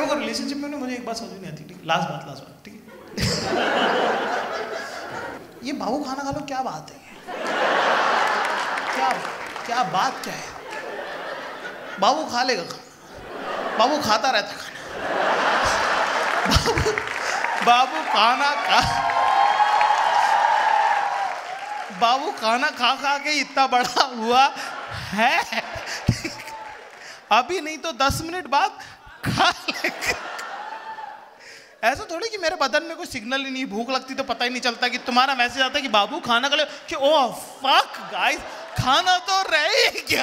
वो रिलेशनशिप में ना मुझे एक बात समझ नहीं आती, ठीक है, लास्ट बात, ठीक है। ये बाबू खाना खा लो, क्या बात है? क्या बात क्या है? बाबू खा लेगा खाना, बाबू खाता रहता खाना, बाबू खाना खा के इतना बड़ा हुआ है, अभी नहीं तो 10 मिनट बाद खा लेगा। ऐसा थोड़ी कि मेरे बदन में कोई सिग्नल ही नहीं, भूख लगती तो पता ही नहीं चलता कि तुम्हारा मैसेज आता है कि बाबू खाना खा ले, कि ओह फक गाइस, खाना तो रहे क्या?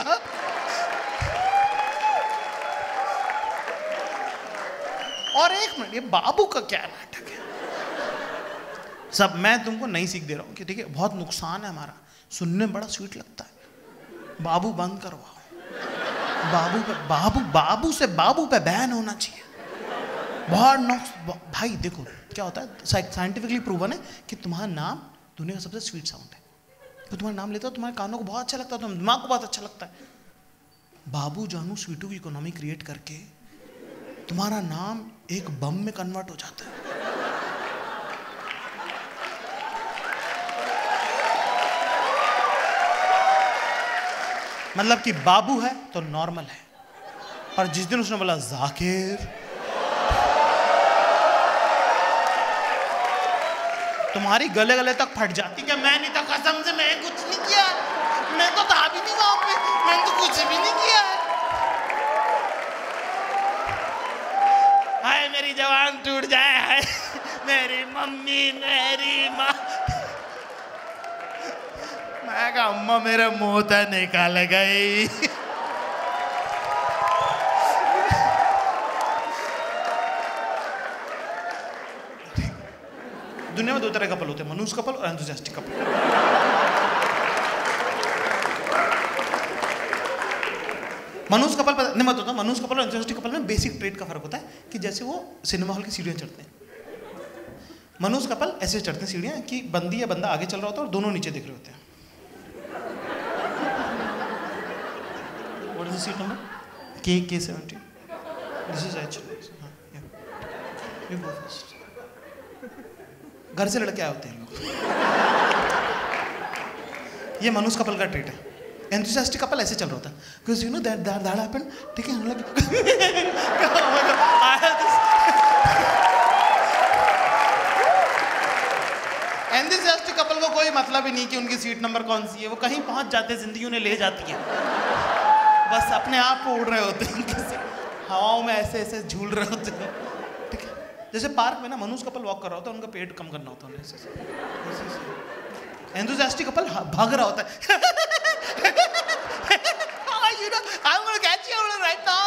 और एक मिनट, ये बाबू का क्या नाटक है? सब मैं तुमको नई सीख दे रहा हूँ कि ठीक है, बहुत नुकसान है हमारा, सुनने में बड़ा स्वीट लगता है, बाबू बंद करवाओ। बाबू से बाबू पे बैन होना चाहिए। बहुत नुक्स भाई। देखो क्या होता है, साइंटिफिकली प्रूवन है कि तुम्हारा नाम दुनिया का सबसे स्वीट साउंड है। तो तुम्हारा नाम लेता हो, तुम्हारे कानों को बहुत अच्छा लगता है, तुम्हारे दिमाग को बहुत अच्छा लगता है। बाबू जानू स्वीटू की इकोनॉमी क्रिएट करके तुम्हारा नाम एक बम में कन्वर्ट हो जाता है। मतलब कि बाबू है तो नॉर्मल है, और जिस दिन उसने बोला जाकिर, तुम्हारी गले गले तक फट जाती। क्या मैं नहीं था, कसम से मैं कुछ नहीं किया, मैं तो था भी नहीं वहां पे, मैंने तो कुछ भी नहीं किया। हाय मेरी जवान टूट जाए, हाय मेरी मम्मी, मेरी माँ। मैं कहा अम्मा मेरे मुंह तक निकाल गई। दुनिया में दो तरह कपल होते हैं, मनुष्य कपल और एंथुसियास्टिक कपल। मनुष्य कपल नहीं मत होता, मनुष्य कपल और एंथुसियास्टिक कपल में बेसिक ट्रेट का फर्क होता है कि जैसे वो सिनेमा हॉल की सीढ़ियां चढ़ते हैं। मनुष्य कपल ऐसे चढ़ते हैं सीढ़ियां कि बंदी या बंदा आगे चल रहा होता है और दोनों नीचे देख रहे होते हैं। What is the seat number? K70. This is H. You go first. घर से लड़के आए होते हैं लोग। ये मनुष्य कपल का ट्रेट है। एंथुसियास्टिक कपल ऐसे चल रहा होता है, because you know that happened, ठीक है, हम लोग एंथुसियास्टिक कपल को कोई मतलब ही नहीं कि उनकी सीट नंबर कौन सी है, वो कहीं पहुंच जाते हैं, जिंदगी उन्हें ले जाती है, बस अपने आप को उड़ रहे होते हैं, हवाओं में ऐसे ऐसे झूल रहे होते हैं। ठीक है, जैसे पार्क में ना मनुष्य कपल वॉक कर रहा होता है, उनका पेट कम करना होता है, ऐसे एंथुसियास्टिक कपल भाग रहा होता है। You know, I'm gonna catch you right now.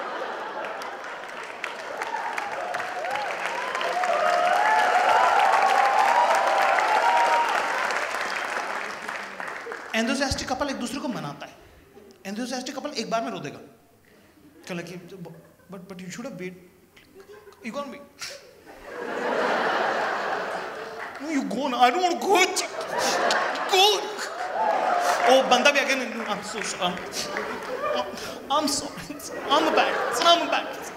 Enthusiastic couple एक दूसरे को मनाता है। एंथुसियास्टिक कपल एक बार में रो देगा, कहला कि but you should have wait, you can be, you go ना, I don't want to go. ओ बंदा भी आगे, I'm so sorry, I'm sorry, I'm a bad person.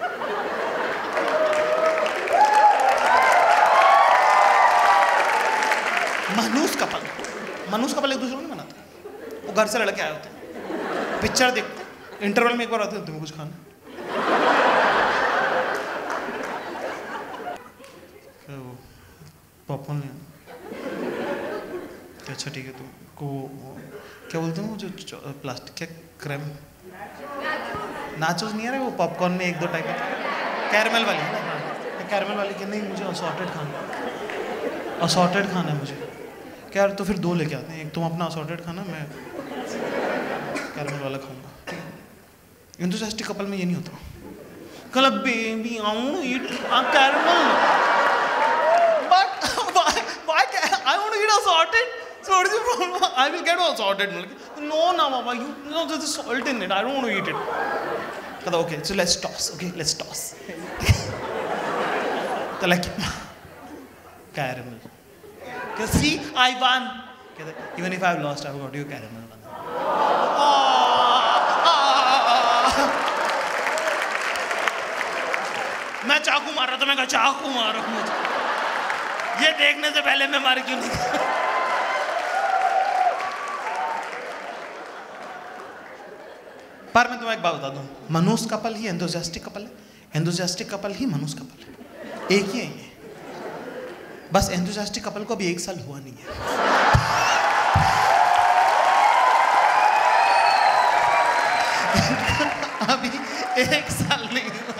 मनुष्य कपल एक दूसरे को नहीं मनाता। वो घर से लड़के आए होते हैं, पिक्चर देखते हैं, इंटरवल में एक बार आते हैं, तुम्हें कुछ खाना, पॉपकॉर्न लेना, अच्छा ठीक है, तुमको क्या बोलते हैं वो जो प्लास्टिक के क्रैम नाचोस नहीं आ रहे, वो पॉपकॉर्न में एक दो टाइप का, कैरमल वाली है ना, कैरमल वाली कि नहीं मुझे असॉर्टेड खाना है मुझे, क्या यार तो फिर दो लेके आते हैं, एक तुम अपना असॉर्टेड खाना, मैं कैरमल वाला खाऊंगा। एंथुसियास्टिक कपल में ये नहीं होता, कल बेबी आऊं eat caramel, but why I want to eat assorted, so what is the problem? I will get assorted. No, Mama, there's salt in it. I don't want to eat it. Kada, okay, so let's toss. Okay, let's toss. So like, caramel. Because see, I won. Even if I've lost, I've got you caramel. मैं चाकू मार रहा था, मैं कहा चाकू मारो मुझे, ये देखने से पहले मैं मार क्यों नहीं। पर मैं तुम्हें एक बात बता दूं, मनोज कपल ही एंथुसियास्टिक कपल है, एंथुसियास्टिक कपल ही मनोज कपल है, एक ही है ये। बस एंथुसियास्टिक कपल को अभी 1 साल हुआ नहीं है। अभी 1 साल नहीं हुआ।